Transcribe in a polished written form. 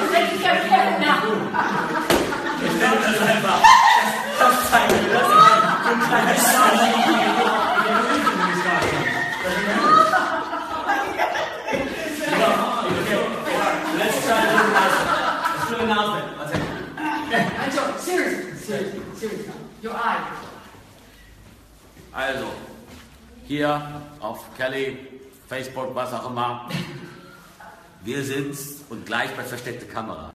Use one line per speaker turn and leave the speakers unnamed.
Das zeigt mir das. Du kleines Let's try to do an announcement. What's it?
Seriously. Your eye.
Also, hier auf Kelly, Facebook, was auch immer. Wir sind's und gleich bei versteckte Kamera.